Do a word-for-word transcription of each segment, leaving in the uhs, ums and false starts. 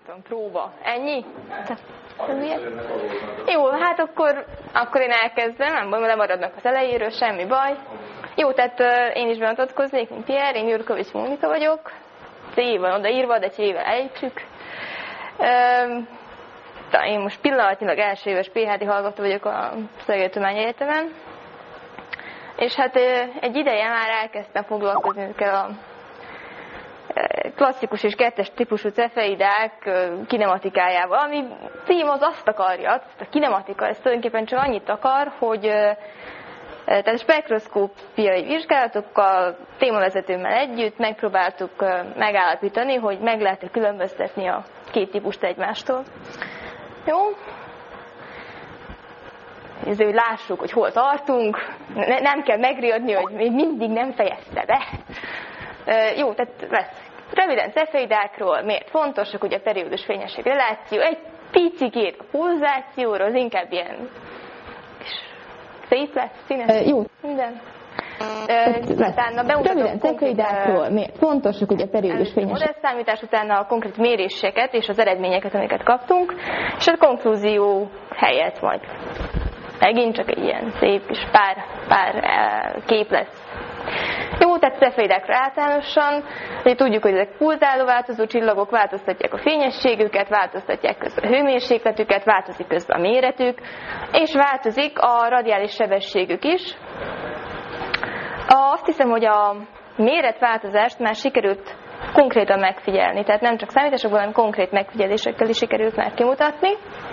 tudom, próba. Ennyi? Jó, hát akkor, akkor én elkezdem, nem baj, lemaradnak az elejéről, semmi baj. Jó, tehát uh, én is bemutatkoznék, mint Pierre, én Jurkovics Mónika vagyok. C van odaírva, de C-vel ejtsük. Uh, én most pillanatnyilag első éves pé há dé hallgató vagyok a Szeged Egyetemen. És hát uh, egy ideje már elkezdtem foglalkozni ezekkel a klasszikus és kettes típusú cefeidák kinematikájával, ami cím az azt akarja, a kinematika, ez tulajdonképpen csak annyit akar, hogy tehát spektroszkópiai vizsgálatokkal, témavezetőmmel együtt megpróbáltuk megállapítani, hogy meg lehet-e különböztetni a két típust egymástól. Jó? Ezért, hogy lássuk, hogy hol tartunk, ne, nem kell megriadni, hogy még mindig nem fejezte be. Jó, tehát lesz. Röviden cefeidákról, miért fontosak, ugye a periódus fényesség reláció, egy picikét a pulzációról, az inkább ilyen szép lesz, színes, e, jó, minden. E, utána bemutatom cefeidákról, miért fontosak, ugye a periódus fényesség. A modellszámítás, utána a konkrét méréseket és az eredményeket, amiket kaptunk, és a konklúzió helyett majd megint csak egy ilyen szép és pár, pár kép lesz. Jó, tehát cefeidákra általánosan, hogy tudjuk, hogy ezek pulzáló változó csillagok, változtatják a fényességüket, változtatják közben a hőmérsékletüket, változik közben a méretük, és változik a radiális sebességük is. Azt hiszem, hogy a méretváltozást már sikerült konkrétan megfigyelni, tehát nem csak számításokban, hanem konkrét megfigyelésekkel is sikerült már kimutatni.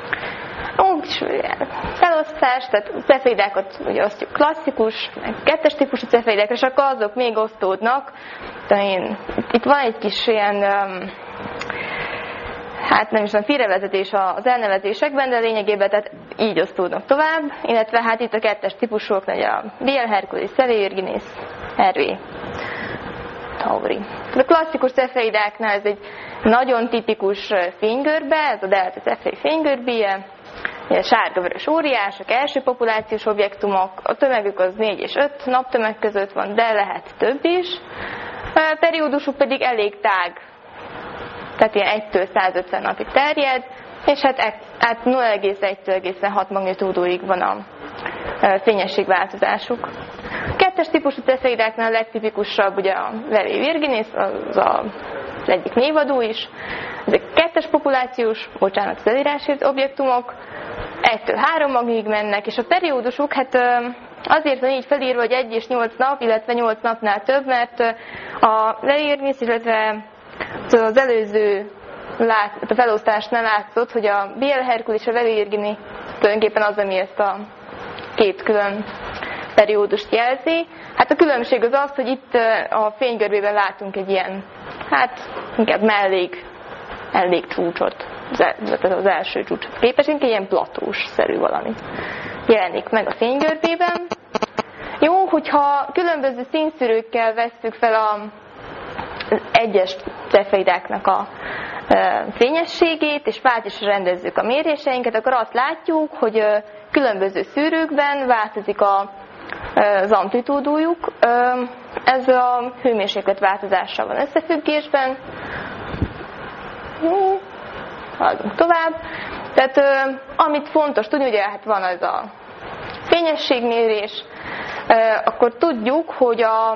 Felosztás, tehát cefeidákat ugye osztjuk klasszikus, meg kettes típusú cefeidákra, és akkor azok még osztódnak. De én, itt van egy kis ilyen, um, hát nem is tudom, félrevezetés az elnevezésekben, de lényegében tehát így osztódnak tovább, illetve hát itt a kettes típusoknál a Biel, Hercules, Celeio, Virginis, Hervé, Tauri. A klasszikus cefeidáknál ez egy nagyon tipikus fénygörbe, ez a delta cefei fénygörbéje, sárga-vörös óriások, első populációs objektumok, a tömegük az négy és öt naptömeg között van, de lehet több is. A periódusuk pedig elég tág, tehát ilyen egytől százötven napig terjed, és hát, hát nulla egész egy-től egészen hat magnitúdóig van a fényességváltozásuk. A kettes típusú cefeidáknál a legtipikusabb ugye a Celeio Virginis, az a az egyik névadó is. Ezek kettes populációs, bocsánat, az elírásért objektumok, egytől három magig mennek, és a periódusuk, hát azért van így felírva, hogy egy és nyolc nap, illetve nyolc napnál több, mert a Celeio Virginis, illetve az előző lát, a felosztásnál látszott, hogy a Biel, Hercules és a Celeio Virginis tulajdonképpen az, ami ezt a két külön periódust jelzi. Hát a különbség az az, hogy itt a fénygörbében látunk egy ilyen, hát inkább mellék, mellék csúcsot, az első csúcsot képesünk, egy ilyen platós-szerű valami jelenik meg a fénygörbében. Jó, hogyha különböző színszűrőkkel vesszük fel az egyes cefeidáknak a fényességét, és változásra rendezzük a méréseinket, akkor azt látjuk, hogy különböző szűrőkben változik a az amplitúdójuk. Ez a hőmérséklet változással van összefüggésben. Haladunk tovább. Tehát amit fontos tudni, ugye hát van ez a fényességmérés, akkor tudjuk, hogy a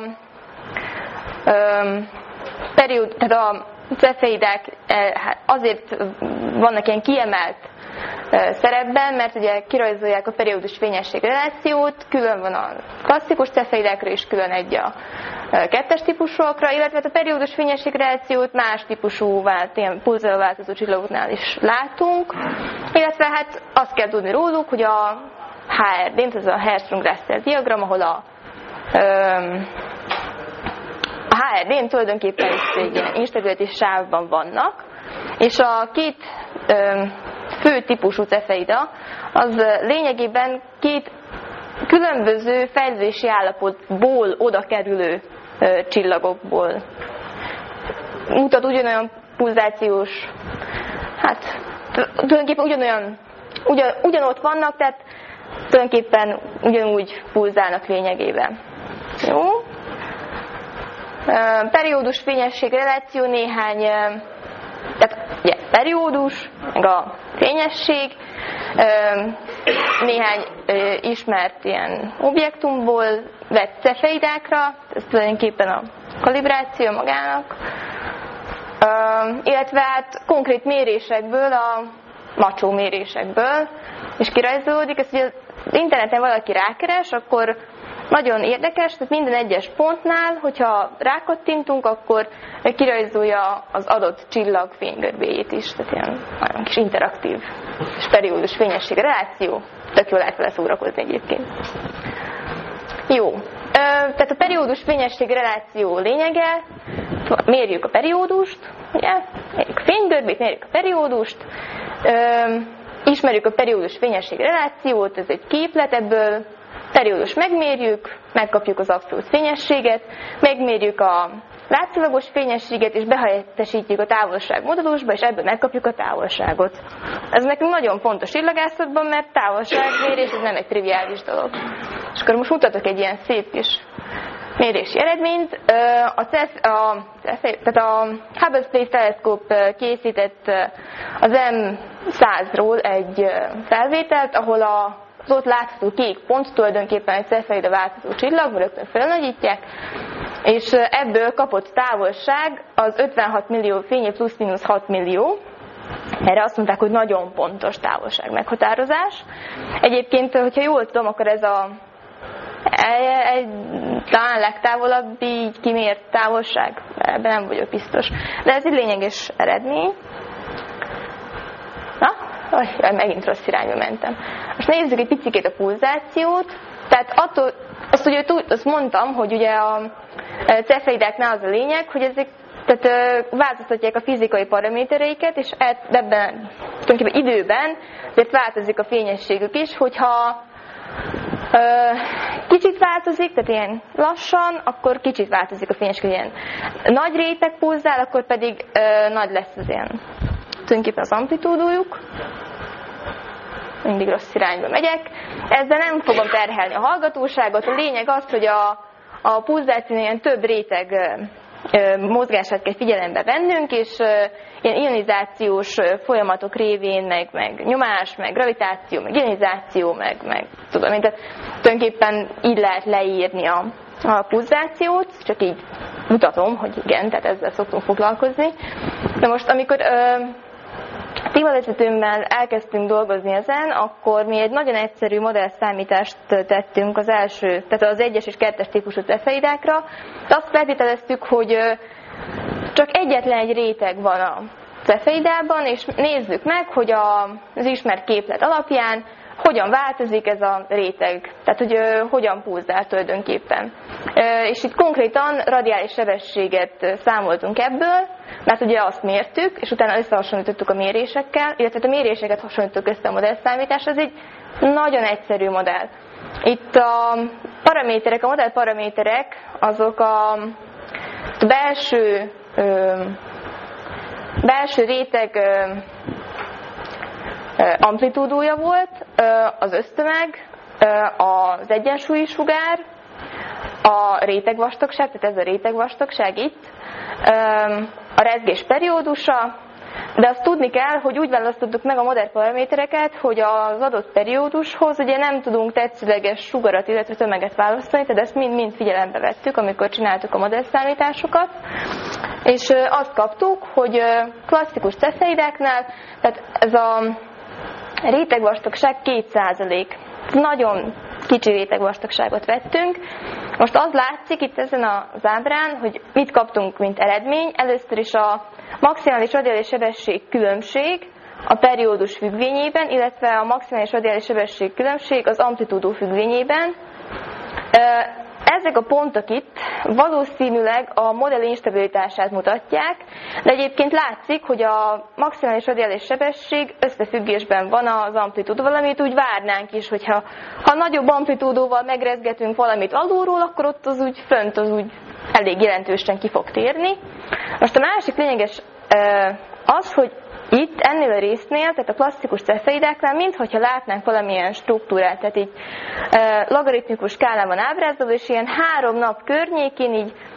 periód, tehát a cefeidák azért vannak ilyen kiemelt szerepben, mert ugye kirajzolják a periódus fényesség relációt, külön van a klasszikus cefeidákra és külön egy a kettes típusokra, illetve a periódus fényesség relációt más típusú vált, ilyen pulzáló változó csillagoknál is látunk, illetve hát azt kell tudni róluk, hogy a há er dé, ez a Hertzsprung-Russell diagram, ahol a a há er dén tulajdonképpen is egy ilyen instabilitás sávban vannak, és a két fő típusú cefeida, az lényegében két különböző fejlődési állapotból oda kerülő csillagokból mutat ugyanolyan pulzációs, hát tulajdonképpen ugyanolyan, ugyan, ugyanott vannak, tehát tulajdonképpen ugyanúgy pulzálnak lényegében. Jó? Periódus fényesség reláció néhány, tehát ugye, periódus, meg a fényesség, néhány ismert ilyen objektumból vett cefeidákra, ez tulajdonképpen a kalibráció magának, illetve hát konkrét mérésekből, a macsó mérésekből, és kirajzolódik, ezt ugye az interneten valaki rákeres, akkor nagyon érdekes, tehát minden egyes pontnál, hogyha rákattintunk, akkor kirajzolja az adott csillag fénygörbéjét is, tehát ilyen nagyon kis interaktív és periódus fényesség reláció, tök jól lehet vele szórakozni egyébként. Jó, tehát a periódus fényesség reláció lényege, mérjük a periódust, ugye? Mérjük a fénygörbét, mérjük a periódust, ismerjük a periódus fényesség relációt, ez egy képlet, ebből periódus megmérjük, megkapjuk az abszolút fényességet, megmérjük a látszólagos fényességet, és behelyettesítjük a távolság modulusba, és ebből megkapjuk a távolságot. Ez nekünk nagyon fontos csillagászatban, mert távolságmérés ez nem egy triviális dolog. És akkor most mutatok egy ilyen szép kis mérési eredményt. A, CEF, a, tehát a Hubble Space Telescope készített az M százról egy felvételt, ahol a az ott látható kék pont tulajdonképpen egy cefeida változó csillag, rögtön felnagyítják, és ebből kapott távolság az ötvenhat millió fényév plusz-minusz hat millió. Erre azt mondták, hogy nagyon pontos távolság meghatározás. Egyébként, hogyha jól tudom, akkor ez a egy, talán legtávolabb így kimért távolság, ebben nem vagyok biztos. De ez egy lényeges eredmény. Na? Jaj, megint rossz irányba mentem. Most nézzük egy picikét a pulzációt. Tehát attól, azt, ugye, azt mondtam, hogy ugye a cefeidáknál az a lényeg, hogy ezek tehát, változtatják a fizikai paramétereiket, és ebben tulajdonképpen időben azért változik a fényességük is, hogyha kicsit változik, tehát ilyen lassan, akkor kicsit változik a fényesség, ilyen nagy réteg pulzál, akkor pedig nagy lesz az ilyen tulajdonképpen az amplitúdójuk. Mindig rossz irányba megyek. Ezzel nem fogom terhelni a hallgatóságot. A lényeg az, hogy a, a pulzáción ilyen több réteg mozgását kell figyelembe vennünk, és ilyen ionizációs folyamatok révén, meg, meg nyomás, meg gravitáció, meg ionizáció, meg, meg tudom én, tehát tulajdonképpen így lehet leírni a, a pulzációt, csak így mutatom, hogy igen, tehát ezzel szoktunk foglalkozni. Na most, amikor ö, témavezetőmmel elkezdtünk dolgozni ezen, akkor mi egy nagyon egyszerű modellszámítást tettünk az első, tehát az egyes és kettes típusú cefeidákra. Azt feltételeztük, hogy csak egyetlen egy réteg van a cefeidában, és nézzük meg, hogy a, az ismert képlet alapján hogyan változik ez a réteg, tehát hogy ö, hogyan pulzál tulajdonképpen. Ö, és itt konkrétan radiális sebességet számoltunk ebből, mert ugye azt mértük, és utána összehasonlítottuk a mérésekkel, illetve a méréseket hasonlítottuk össze a modellszámításra. Ez egy nagyon egyszerű modell. Itt a paraméterek, a modell paraméterek, azok a, a belső, ö, belső réteg ö, amplitúdója volt, az össztömeg, az egyensúlyi sugár, a rétegvastagság, tehát ez a rétegvastagság itt, a rezgés periódusa, de azt tudni kell, hogy úgy választottuk meg a modellparamétereket, hogy az adott periódushoz ugye nem tudunk tetszőleges sugarat, illetve tömeget választani, tehát ezt mind-mind figyelembe vettük, amikor csináltuk a modellszámításokat, és azt kaptuk, hogy klasszikus cefeidáknál, tehát ez a rétegvastagság két százalék. Nagyon kicsi rétegvastagságot vettünk. Most az látszik itt ezen az ábrán, hogy mit kaptunk, mint eredmény. Először is a maximális radiális sebesség különbség a periódus függvényében, illetve a maximális radiális sebesség különbség az amplitúdó függvényében. Ezek a pontok itt valószínűleg a modell instabilitását mutatják, de egyébként látszik, hogy a maximális radiális sebesség összefüggésben van az amplitúdóval, amit úgy várnánk is, hogyha ha nagyobb amplitúdóval megrezgetünk valamit alulról, akkor ott az úgy fönt az úgy elég jelentősen ki fog térni. Most a másik lényeges az, hogy itt ennél a résznél, tehát a klasszikus cefeidáknál, minthogyha látnánk valamilyen struktúrát, tehát így e, logaritmikus skálán van ábrázolva, és ilyen három nap környékén így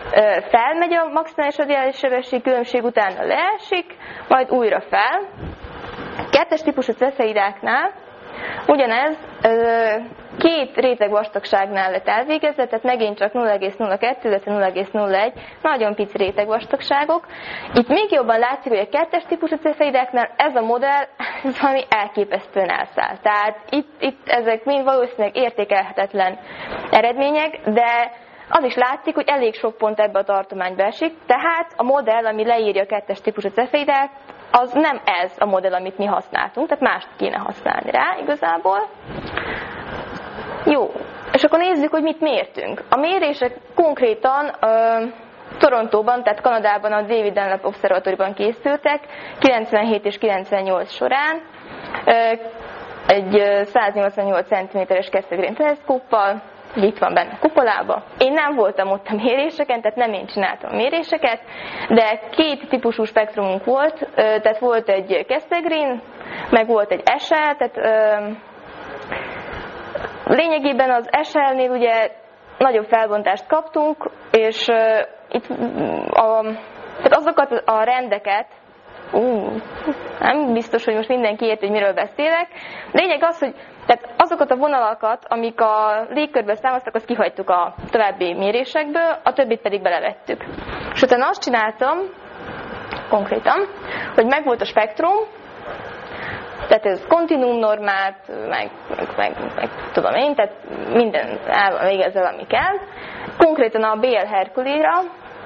felmegy a maximális radiális sebesség különbség, utána leesik, majd újra fel. Kettes típusú cefeidáknál ugyanez két réteg vastagságnál lett elvégezve, tehát megint csak nulla egész nulla kettő, illetve nulla egész nulla egy, nagyon pici réteg vastagságok. Itt még jobban látszik, hogy a kettes típusú cefeidáknál ez a modell ez valami elképesztően elszáll. Tehát itt, itt ezek mind valószínűleg értékelhetetlen eredmények, de az is látszik, hogy elég sok pont ebbe a tartományba esik, tehát a modell, ami leírja a kettes típusú cefeidát, az nem ez a modell, amit mi használtunk, tehát mást kéne használni rá igazából. Jó, és akkor nézzük, hogy mit mértünk. A mérések konkrétan uh, Torontóban, tehát Kanadában a David Dunlap Observatóriumban készültek, kilencvenhét és kilencvennyolc során, uh, egy száznyolcvannyolc centiméteres Cassegrain teleszkóppal, itt van benne kupolába. Én nem voltam ott a méréseken, tehát nem én csináltam a méréseket, de két típusú spektrumunk volt, tehát volt egy Cassegrain, meg volt egy es el, tehát lényegében az es elnél ugye nagyobb felbontást kaptunk, és itt a, tehát azokat a rendeket, Uh, nem biztos, hogy most mindenki ért, hogy miről beszélek. Lényeg az, hogy tehát azokat a vonalakat, amik a légkörből származtak, azt kihagytuk a további mérésekből, a többit pedig belevettük. És utána azt csináltam, konkrétan, hogy megvolt a spektrum, tehát ez kontinuum normát, meg, meg, meg, meg tudom én, tehát minden el van végezve, ami kell. Konkrétan a bé el Hercules-ra,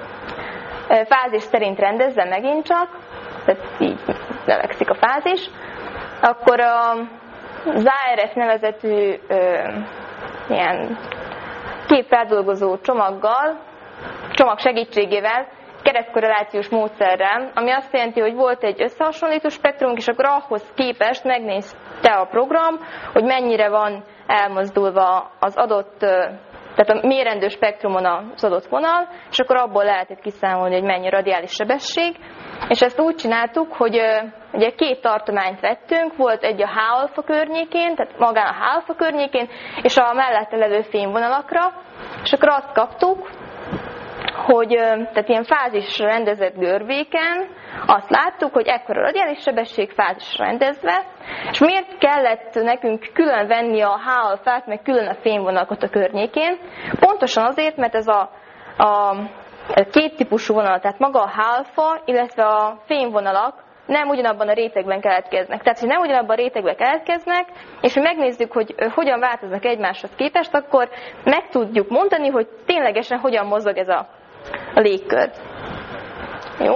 fázis szerint rendezve megint csak, tehát így növekszik a fázis, akkor a az á er ef nevezetű ö, ilyen képfeldolgozó csomaggal, csomag segítségével, keresztkorrelációs módszerrel, ami azt jelenti, hogy volt egy összehasonlító spektrumunk, és akkor ahhoz képest megnézte a program, hogy mennyire van elmozdulva az adott, tehát a mérendő spektrumon az adott vonal, és akkor abból lehetett kiszámolni, hogy mennyi a radiális sebesség. És ezt úgy csináltuk, hogy ugye két tartományt vettünk, volt egy a H-alfa környékén, tehát magán a H-alfa környékén, és a mellette levő fényvonalakra, és akkor azt kaptuk, hogy tehát ilyen fázisra rendezett görbéken azt láttuk, hogy ekkora radiális sebesség fázisra rendezve, és miért kellett nekünk külön venni a H-alfát, meg külön a fényvonalakat a környékén? Pontosan azért, mert ez a, a két típusú vonal, tehát maga a H-alfa, illetve a fényvonalak nem ugyanabban a rétegben keletkeznek. Tehát, hogy nem ugyanabban a rétegben keletkeznek, és mi megnézzük, hogy hogyan változnak egymáshoz képest, akkor meg tudjuk mondani, hogy ténylegesen hogyan mozog ez a, a légkör. Jó?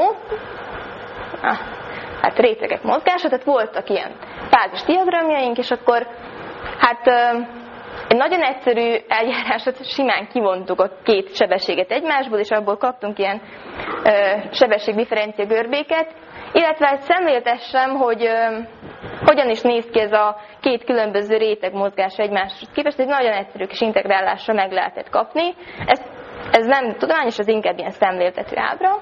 Ah, hát rétegek mozgása, tehát voltak ilyen fázis diagramjaink, és akkor hát egy nagyon egyszerű eljárásot simán kivontuk a két sebességet egymásból, és abból kaptunk ilyen ö, sebességdifferencia görbéket, illetve egy szemléltessem, hogy ö, hogyan is néz ki ez a két különböző réteg mozgása egymáshoz képest, egy nagyon egyszerű kis integrálásra meg lehetett kapni. Ez, ez nem tudományos, az inkább ilyen szemléltető ábra.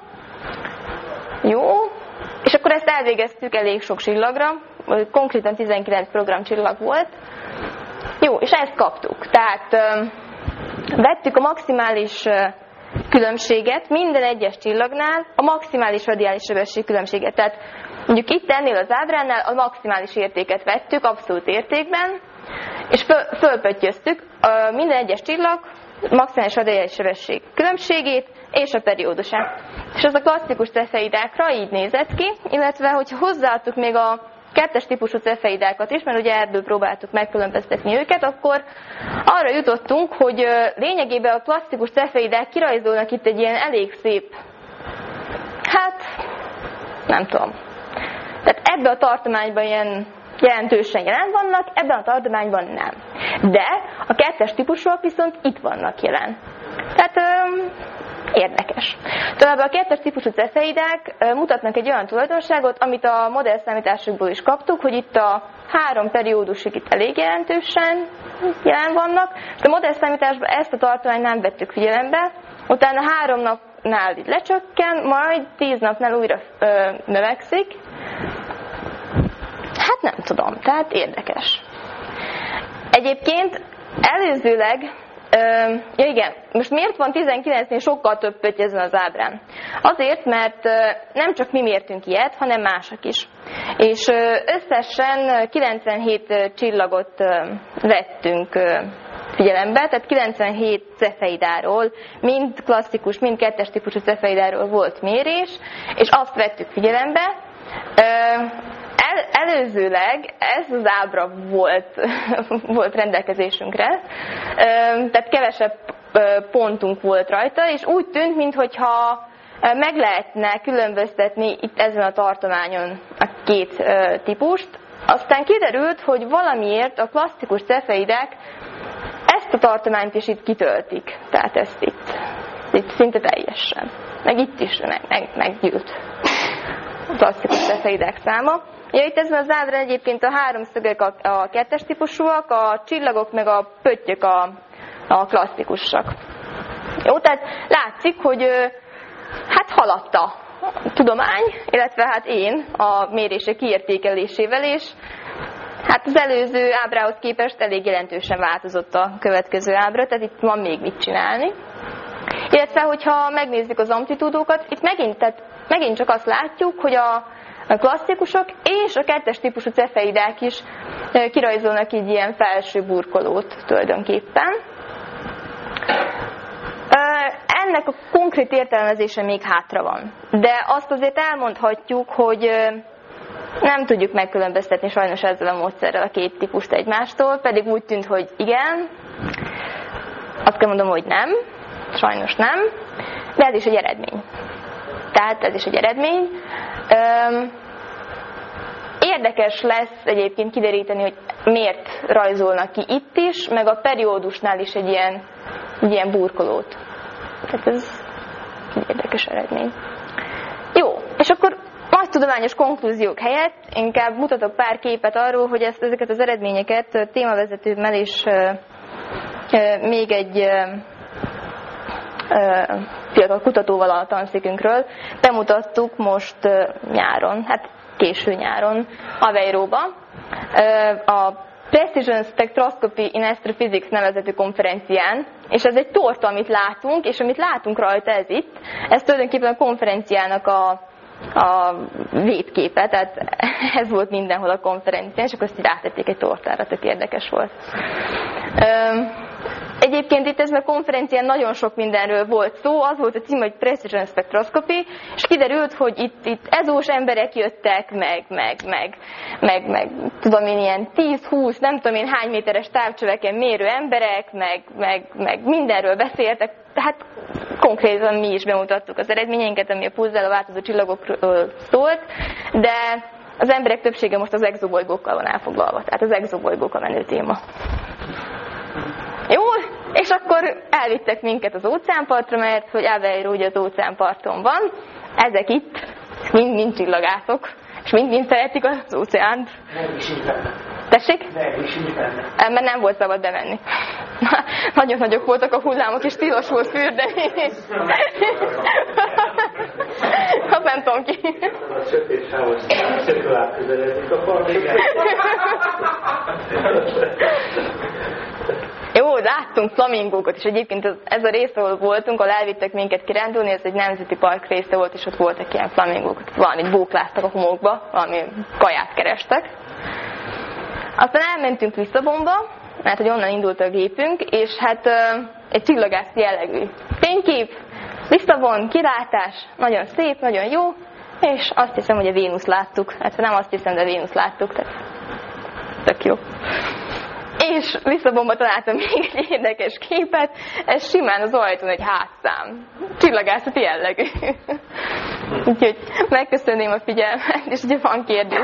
Jó, és akkor ezt elvégeztük elég sok csillagra, konkrétan tizenkilenc programcsillag volt. Jó, és ezt kaptuk. Tehát ö, vettük a maximális ö, különbséget minden egyes csillagnál, a maximális radiális sebesség különbséget. Tehát mondjuk itt ennél az ábránál a maximális értéket vettük, abszolút értékben, és föl, fölpöttyöztük ö, minden egyes csillag maximális radiális sebesség különbségét és a periódusát. És az a klasszikus cefeidákra így nézett ki, illetve hogyha hozzáadtuk még a kettes típusú cefeidákat is, mert ugye ebből próbáltuk megkülönböztetni őket, akkor arra jutottunk, hogy lényegében a klasszikus cefeidák kirajzolnak itt egy ilyen elég szép, hát nem tudom. Tehát ebbe a tartományban ilyen jelentősen jelen vannak, ebben a tartományban nem. De a kettes típusúak viszont itt vannak jelen. Tehát öm, érdekes. Továbbá a kettes típusú cefeidák mutatnak egy olyan tulajdonságot, amit a modellszámításokból is kaptuk, hogy itt a három periódusig itt elég jelentősen jelen vannak, és a modellszámításban ezt a tartományt nem vettük figyelembe, utána három napnál itt lecsökken, majd tíz napnál újra ö, növekszik. Hát nem tudom, tehát érdekes. Egyébként előzőleg ja igen, most miért van tizenkilencnél sokkal több pötty ezen az ábrán? Azért, mert nem csak mi mértünk ilyet, hanem mások is. És összesen kilencvenhét csillagot vettünk figyelembe, tehát kilencvenhét cefeidáról, mind klasszikus, mind kettes típusú cefeidáról volt mérés, és azt vettük figyelembe. El, előzőleg ez az ábra volt, volt rendelkezésünkre, tehát kevesebb pontunk volt rajta, és úgy tűnt, mintha meg lehetne különböztetni itt ezen a tartományon a két típust. Aztán kiderült, hogy valamiért a klasszikus cefeidek ezt a tartományt is itt kitöltik, tehát ezt itt, itt szinte teljesen, meg itt is meg, meg, meggyűlt a klasszikus cefeidek száma. Ja, itt ezen az ábrán egyébként a háromszögek a, a kettes típusúak, a csillagok meg a pöttyök a, a klasszikusak. Jó, tehát látszik, hogy hát haladt a tudomány, illetve hát én a mérések kiértékelésével, és hát az előző ábrához képest elég jelentősen változott a következő ábra, tehát itt van még mit csinálni. Illetve, hogyha megnézzük az amplitúdókat, itt megint, tehát megint csak azt látjuk, hogy a A klasszikusok és a kettes típusú cefeidák is kirajzolnak így ilyen felső burkolót tulajdonképpen. Ennek a konkrét értelmezése még hátra van. De azt azért elmondhatjuk, hogy nem tudjuk megkülönböztetni sajnos ezzel a módszerrel a két típust egymástól, pedig úgy tűnt, hogy igen. Azt kell mondom, hogy nem. Sajnos nem. De ez is egy eredmény. Tehát ez is egy eredmény. Érdekes lesz egyébként kideríteni, hogy miért rajzolnak ki itt is, meg a periódusnál is egy ilyen, egy ilyen burkolót. Tehát ez egy érdekes eredmény. Jó, és akkor nagy tudományos konklúziók helyett inkább mutatok pár képet arról, hogy ezt, ezeket az eredményeket témavezetőmmel és uh, uh, még egy uh, uh, fiatal kutatóval a tanszékünkről bemutattuk most uh, nyáron, hát késő nyáron Aveiróba. Uh, a Precision Spectroscopy in Astrophysics nevezetű konferencián, és ez egy torta, amit látunk, és amit látunk rajta ez itt, ez tulajdonképpen a konferenciának a, a védképe, tehát ez volt mindenhol a konferencián, és akkor ezt így rátették egy tortára, tök érdekes volt. Egyébként itt ezen a konferencián nagyon sok mindenről volt szó, az volt a cím, hogy Precision Spectroscopy, és kiderült, hogy itt, itt ezós emberek jöttek, meg, meg, meg, meg, meg tudom én, ilyen tíz-húsz, nem tudom én hány méteres távcsöveken mérő emberek, meg, meg, meg mindenről beszéltek, tehát konkrétan mi is bemutattuk az eredményeinket, ami a pulzzal a változó csillagokról szólt, de az emberek többsége most az exobolygókkal van elfoglalva, tehát az exobolygók a menő téma. Jó, és akkor elvittek minket az óceánpartra, mert hogy Aveiro ugye az óceánparton van, ezek itt mind-mind csillagászok, és mind-mind szeretik az óceánt. Tessék? Mert nem volt szabad bemenni. Nagyon nagyok voltak a hullámok, és tilos volt fürdeni. Azt nem tudom ki. A sötét sávos cirkulát közeledik a partján. Jó, láttunk flamingókat, és egyébként ez a rész, ahol voltunk, ahol elvittek minket kirándulni, ez egy nemzeti park része volt, és ott voltak ilyen flamingók, valamit bókláztak a homokba, valami kaját kerestek. Aztán elmentünk Lisszabonba, mert hogy onnan indult a gépünk, és hát egy csillagász jellegű fénykép, Lisszabon, kilátás, nagyon szép, nagyon jó, és azt hiszem, hogy a Vénusz láttuk. Hát nem azt hiszem, de a Vénusz láttuk, tehát tök jó. És Lisszabonban találtam még egy érdekes képet, ez simán az ajtón egy házszám. Csillagászati jellegű. Úgyhogy megköszönném a figyelmet, és ugye van kérdés.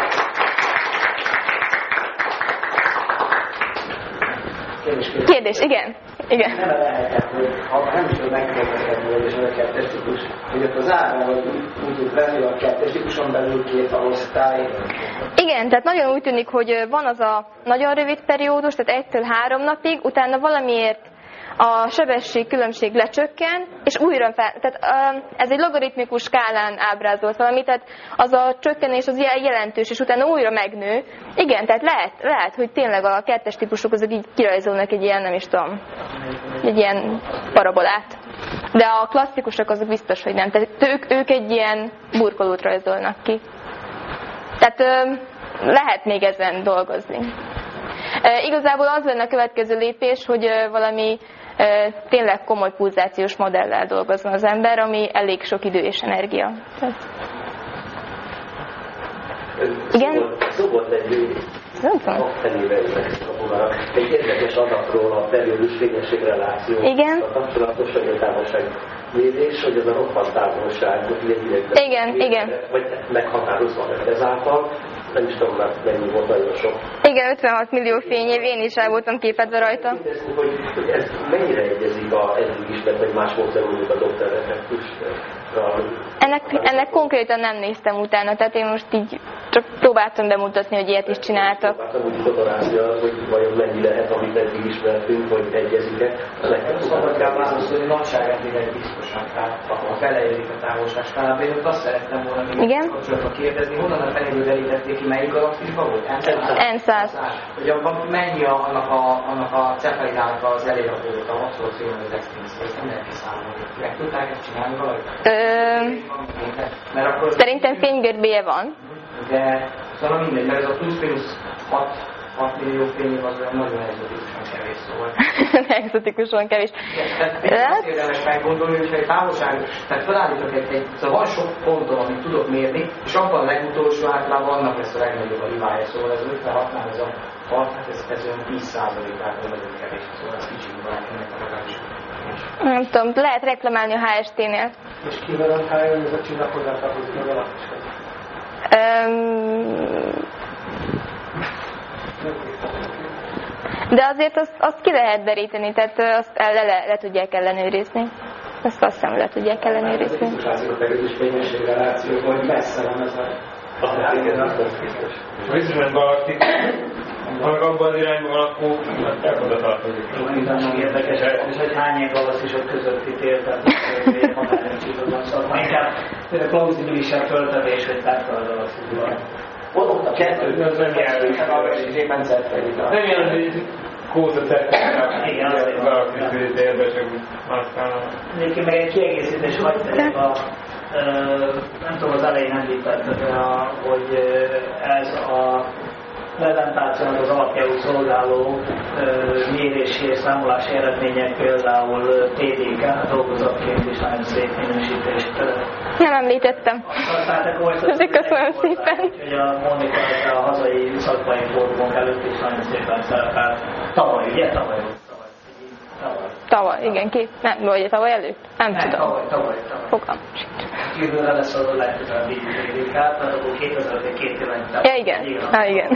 Kérdés, igen. Igen. Nem lehetett, hogy ha nem is tudom megkérdezni, hogy is a kettes típus, hogy ott az ábrában úgy tud venni, a kettes típuson belül két osztály. Igen, tehát nagyon úgy tűnik, hogy van az a nagyon rövid periódus, tehát egytől három napig, utána valamiért a sebesség különbség lecsökken, és újra fel, tehát ez egy logaritmikus skálán ábrázolt valami, tehát az a csökkenés az jelentős, és utána újra megnő. Igen, tehát lehet, lehet hogy tényleg a kettes típusok azok így kirajzolnak egy ilyen, nem is tudom, egy ilyen parabolát. De a klasszikusok azok biztos, hogy nem. Tehát ők, ők egy ilyen burkolót rajzolnak ki. Tehát ö, lehet még ezen dolgozni. E, igazából az lenne a következő lépés, hogy ö, valami ö, tényleg komoly pulzációs modellel dolgozzon az ember, ami elég sok idő és energia. Tehát... Igen? Szó volt egy aktenébe egy érdekes adatról a periódus fényesség reláció. Igen. A kapcsolatos távolság mérés, hogy ez a roppant távolság, hogy lényegben igen, mérve, igen. vagy meghatározva ezáltal, nem is tudom már mennyi volt, nagyon sok. Igen, ötvenhat millió fényév, én is el voltam képedve rajta. Kérdezni, hogy, hogy ez mennyire egyezik a eddig ismert, vagy más módszerűen a doktor effektusra? Ennek, ennek konkrétan nem néztem utána, tehát én most így csak próbáltam bemutatni, hogy ilyet is csináltak. Próbáltam úgy fotorászja, hogy vajon mennyi lehet, amit eddig ismertünk, hogy egyezik-e. Szabad kell válaszolni, hogy nagyságrendileg biztosan, tehát a feleérjük a távolságskálában. Én ott azt szerettem volna még kapcsolatban kérdezni, honnan a feléből derítették ki, melyik galaxisban volt? en száz. Hogy abban mennyi a, annak a, annak a Cefeidának az elérhető a abszolúció, az extincció, ezt nem lehet kiszámolni. Meg tudták ezt csinálni valahogy? Ö... Szerintem fénygörbéje van. De szóval mindegy, mert ez a plusz-minusz hat millió fényév az olyan nagyon egzotikusan kevés, szóval. Egzotikusan kevés. Tehát azt érdemes meggondolni, hogyha egy távolság, tehát felállítok egy, egy, szóval van sok ponton, amit tudok mérni, és abban a legutolsó általában annak lesz a legnagyobb a hibája, szóval ez ötvenhatnál ez a hat, hát ez, ez olyan tíz százalékát nagyon kevés, szóval ez kicsit van ennek a legalábbis. Nem tudom, lehet reklamálni a há es té-nél. És kivel a há es té ez a csillaghoz tartozik a galaxishoz? De azért azt, azt ki lehet deríteni, tehát azt le, le, le tudják ellenőrizni. Azt azt hiszem, le tudják ellenőrizni. Látszik a periódus fényesség reláció, hogy messze van ez a... Ha viszont galaktik, ha meg abban az irányban van, akkor el oda tartozik. Nagyon érdekes, és hogy hány ilyen galaxisok közötti tér, tehát hogy határán kívül van szakma. Inkább plauzibilisebb föltevés, hogy tártal a galaxisban. Ott a kettő, az nem jelent, a szépen Cefeida. Nem jelent, hogy kóza Cefeida, a galaktikus térbe, csak aztán... Egyébként meg egy kiegészítés hagy tegyek a... nem tudom, az elején említetted, hogy ez a prezentációnak az alapjául szolgáló mérési és számolási eredmények például té dé ká dolgozatként is nagyon szép minősítést. Nem említettem. Ezek köszönöm szépen. Hogy a Monika a hazai szakmai fórumok előtt is nagyon szépen szerepelt. Tavaly, ugye? Tavaly volt. Tavaly. Tavaly, igen, két. Nem, vagy tavaly előtt? Nem, nem tudom. Tavaly, tavaly, tavaly. Fogalmam sincs. Jövőre lesz az a legközelebbi té dé ká, tehát akkor kétezer-öt két éven. Ja, igen. Ah, igen.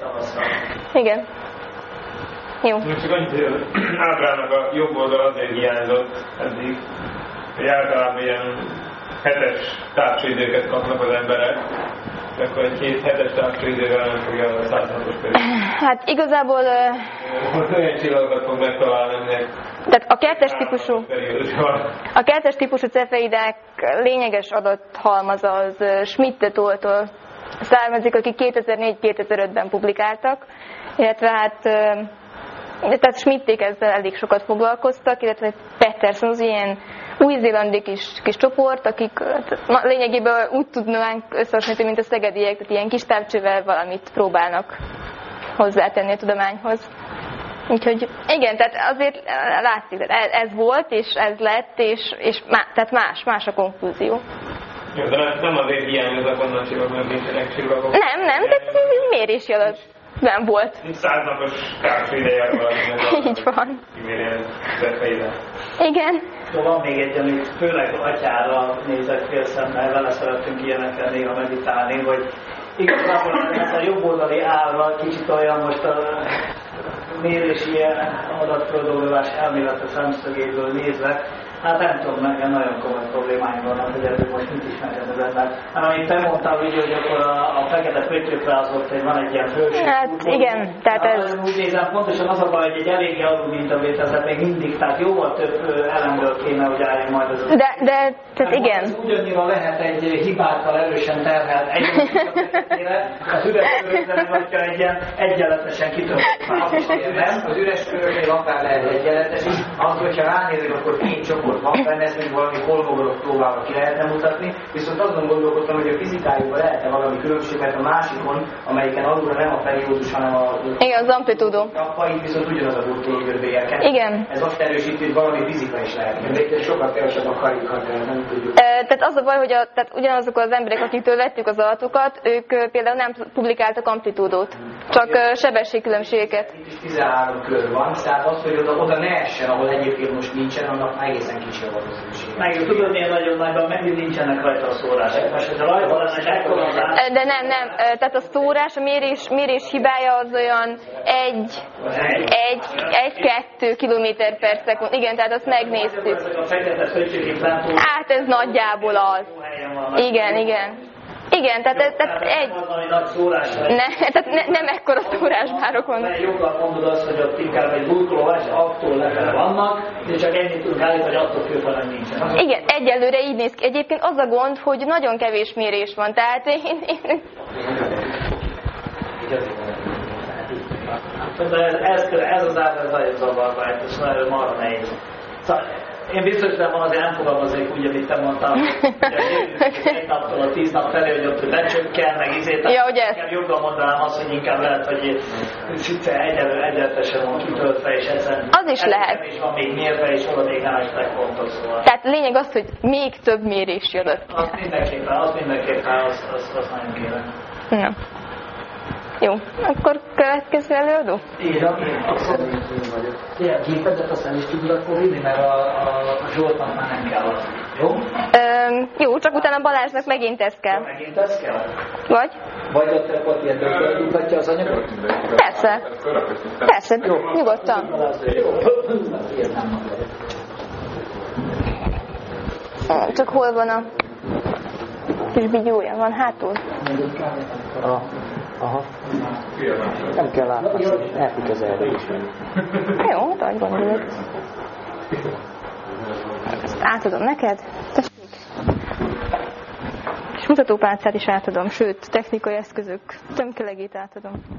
Igen. Jó. Most csak annyit, hogy ábrának a jobb oldal azért hiányzott eddig, hogy általában ilyen hetes távcsőidőket kapnak az emberek, és akkor egy két hetes távcsőidővel nem fogja a százhatos pedig. Hát igazából... Most olyan csillagokat fog megtalálni, aminek... Tehát a kettes típusú, a kettes típusú cefeidák lényeges adathalmaza az Schmidt-tól származik, akik kétezer-négy kétezer-ötben publikáltak, illetve hát tehát Schmitték ezzel elég sokat foglalkoztak, illetve Peterson az ilyen új-zélandi kis, kis csoport, akik hát, lényegében úgy tudnánk összehasonlítani, mint a szegediek, tehát ilyen kis távcsővel valamit próbálnak hozzátenni a tudományhoz. Úgyhogy igen, tehát azért látszik, tehát ez volt, és ez lett, és, és má, tehát más, más a konklúzió. Jó, de nem, nem azért hiányoznak onnan csillagok, mert nincsenek csillagok. Nem, nem, de mérési alatt nem volt. Száznapos távcsőideje valaminek. Így van. Kimérjen Cefeida. Igen. Van még egy, amit főleg atyára nézek félszemmel, vele szeretünk ilyenekkel néha meditálni, hogy igazából ez a jobb oldali állal kicsit olyan most a mérési adatföldolgozás elmélete szemszögéből nézve, hát nem tudom, nekem nagyon komoly problémáim vannak, hogy ebből most mit is nekem ebben. Hát amit te mondtál, úgy, hogy akkor a, a fekete pöttyökre az ott egy, van egy ilyen hőség. Hát igen, tehát ez... Úgy nézem, pontosan az a baj, hogy egy eléggé alul mintavételezet még mindig, tehát jóval több elemről kéne, hogy álljon majd az... De, de, tehát igen. Ugyannyira lehet egy hibákkal erősen terhelt egy az üres körökben, hogyha egy ilyen egyenletesen kitöltött nem, az üres köröknél akár lehet egyenletes is, az, hogyha ránézek, akkor két csoport van benne, ezt még valami kolmogolok próbálva ki lehetne mutatni, viszont azon gondolkodtam, hogy a fizikájukban lehetne valami különbség, mert a másikon, amelyiken alulra nem a periódus, hanem a... Igen, az amplitúdó. Itt viszont ugyanaz a burkológörbélyeket. Igen. Ez azt erősíti, hogy valami fizika is lehet. De sokkal kevesebb a karikat, nem tudjuk. E, tehát az a baj, hogy a, tehát ugyanazok az emberek, akiktől vettük az adatokat, ők például nem publikáltak amplitúdót, csak uh, sebességkülönbségeket. Itt is tizenhárom kör van, tehát az, hogy oda, oda ne essen, ahol egyébként most nincsen, annak egészen kicsi a valószínűség. Meg tudod, ilyen nagyon nagyban megint nincsenek rajta a szórások. Most ez a rajta lenne ekkora az át... De nem, nem, tehát a szórás, a mérés, mérés hibája az olyan egy, egy, egy-kettő kilométer per szekund. Igen, tehát azt megnéztük. Hát ez nagyjából az. Igen, igen. Igen, tehát, ez, tehát egy... Ne, tehát ne, nem ekkora szórásbárokon. Jobban mondod azt, hogy ott inkább egy burkolóvás, attól lefele vannak, és csak ennyit tudunk állítani, hogy attól főfele nincsen. Igen, egyelőre így néz ki. Egyébként az a gond, hogy nagyon kevés mérés van, tehát én... én... Ez, ez, ez az ábrázat nagyon zavarba, ez nagyon marha nehéz. Szóval, én biztos, hogy van azért nem fogalmaznék úgy, amit te mondtál, hogy egy naptól a tíz nap felé, hogy ott lecsökken, meg izét. Ja, ugye ez? Inkább jobban mondanám azt, hogy inkább lehet, hogy szinte egyenletesen van kitöltve, és ezen az is lehet. És van még mérve, és oda még nem estek pontos, szóval. Tehát lényeg az, hogy még több mérés jön. Az mindenképpen, az mindenképpen, azt az, az nagyon kéne. Na. Jó, akkor következő előadó? Igen, én abszolút én vagyok. Ilyen gépedet aztán is tudod akkor vinni, mert a, a, a Zsoltnak már nem kell az. Jó? Öm, jó, csak utána Balázsnak megint ez kell. Megint ez kell? Vagy? Vagy ott ott ilyen döntődugatja az anyagot? Persze. Persze, jó, nyugodtan. Csak hol van a kis bigyója? Van hátul? Ah. Aha. Nem kell látni, elfut az erre is. Jó, hát ahogy gondolod. Ezt átadom neked. Tessék. És mutatópálcát is átadom, sőt, technikai eszközök tömkelegét átadom.